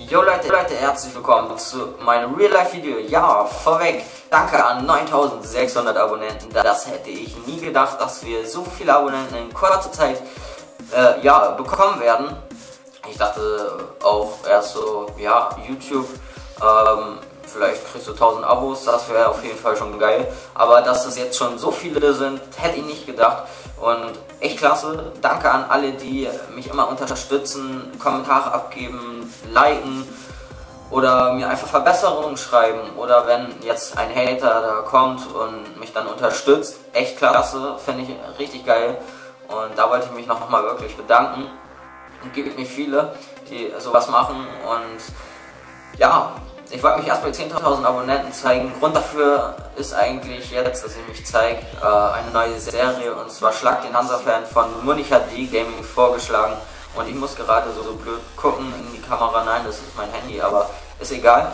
Jo Leute, herzlich willkommen zu meinem Real-Life-Video. Ja, vorweg, danke an 9600 Abonnenten. Das hätte ich nie gedacht, dass wir so viele Abonnenten in kurzer Zeit bekommen werden. Ich dachte auch erst so, ja, YouTube, vielleicht kriegst du 1000 Abos, das wäre auf jeden Fall schon geil. Aber dass es jetzt schon so viele sind, hätte ich nicht gedacht. Und echt klasse. Danke an alle, die mich immer unterstützen, Kommentare abgeben, liken oder mir einfach Verbesserungen schreiben. Oder wenn jetzt ein Hater da kommt und mich dann unterstützt. Echt klasse, finde ich richtig geil. Und da wollte ich mich nochmal wirklich bedanken. Und gibt mir viele, die sowas machen. Und ja, ich wollte mich erst bei 10.000 Abonnenten zeigen. Grund dafür ist eigentlich jetzt, dass ich mich zeige, eine neue Serie, und zwar Schlag den Hansa-Fan von Munich HD Gaming vorgeschlagen. Und ich muss gerade so blöd gucken in die Kamera. Nein, das ist mein Handy, aber ist egal.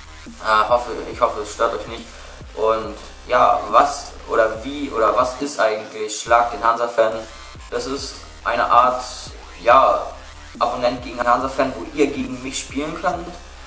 Ich hoffe, es stört euch nicht. Und ja, was ist eigentlich Schlag den Hansa-Fan? Das ist eine Art, ja, Abonnent gegen Hansa-Fan, wo ihr gegen mich spielen könnt.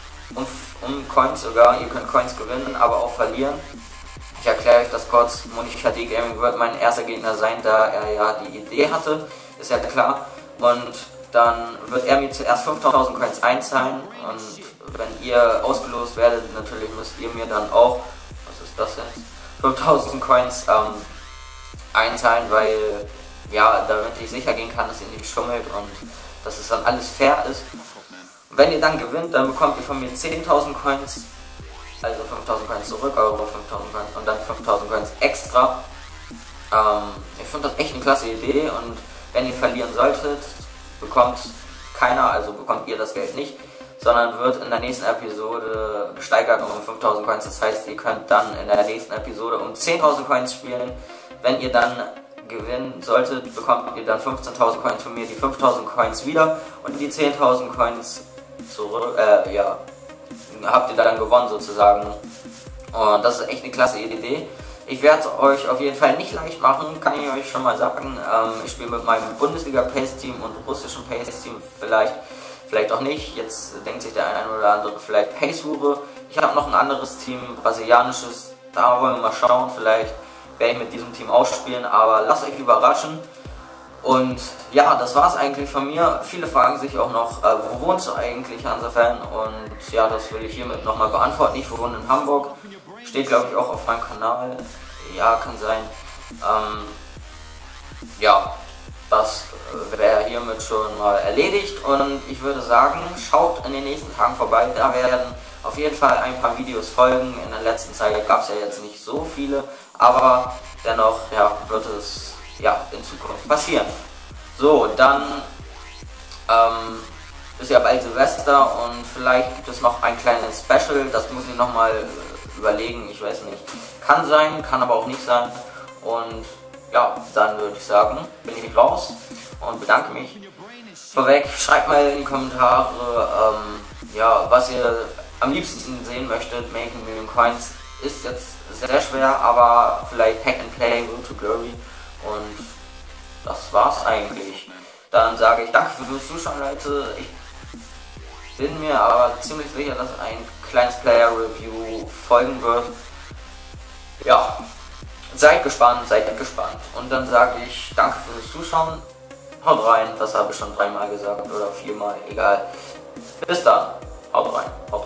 Um Coins sogar. Ihr könnt Coins gewinnen, aber auch verlieren. Ich erkläre euch das kurz. Munich HD Gaming wird mein erster Gegner sein, da er ja die Idee hatte. Ist ja klar. Und dann wird er mir zuerst 5000 Coins einzahlen. Und wenn ihr ausgelost werdet, natürlich müsst ihr mir dann auch, was ist das jetzt, 5000 Coins einzahlen, weil, ja, damit ich sicher gehen kann, dass ihr nicht schummelt und dass es dann alles fair ist. Wenn ihr dann gewinnt, dann bekommt ihr von mir 10.000 Coins, also 5.000 Coins zurück, Euro 5.000 Coins und dann 5.000 Coins extra. Ich finde das echt eine klasse Idee, und wenn ihr verlieren solltet, bekommt keiner, also bekommt ihr das Geld nicht, sondern wird in der nächsten Episode gesteigert um 5.000 Coins. Das heißt, ihr könnt dann in der nächsten Episode um 10.000 Coins spielen. Wenn ihr dann gewinnen solltet, bekommt ihr dann 15.000 Coins von mir, die 5.000 Coins wieder und die 10.000 Coins zurück, habt ihr dann gewonnen sozusagen. Und das ist echt eine klasse Idee. Ich werde es euch auf jeden Fall nicht leicht machen, kann ich euch schon mal sagen. Ich spiele mit meinem Bundesliga-Pace-Team und russischen Pace-Team vielleicht auch nicht. Jetzt denkt sich der eine oder andere vielleicht Pace-Hure. Ich habe noch ein anderes Team, brasilianisches, da wollen wir mal schauen, vielleicht werde ich mit diesem Team ausspielen, aber lasst euch überraschen. Und ja, das war es eigentlich von mir. Viele fragen sich auch noch, wo wohnst du eigentlich, Hansa-Fan? Und ja, das will ich hiermit nochmal beantworten. Ich wohne in Hamburg, steht glaube ich auch auf meinem Kanal. Ja, kann sein. Ja, das wäre hiermit schon mal erledigt, und ich würde sagen, schaut in den nächsten Tagen vorbei. Da werden auf jeden Fall ein paar Videos folgen. In der letzten Zeit gab es ja jetzt nicht so viele, aber dennoch, ja, wird es in Zukunft passieren. So, dann ist ja bald Silvester, und vielleicht gibt es noch ein kleines Special. Das muss ich nochmal überlegen, ich weiß nicht. Kann sein, kann aber auch nicht sein. Und ja, dann würde ich sagen, bin ich raus und bedanke mich. Vorweg, schreibt mal in die Kommentare, was ihr am liebsten sehen möchtet. Making Million Coins ist jetzt sehr schwer, aber vielleicht Hack and Play, Road to Glory, und das war's eigentlich. Dann sage ich danke fürs Zuschauen, Leute. Ich bin mir aber ziemlich sicher, dass ein kleines Player Review folgen wird. Ja, seid gespannt. Und dann sage ich danke fürs Zuschauen. Haut rein, das habe ich schon 3-mal gesagt oder 4-mal, egal. Bis dann, haut rein.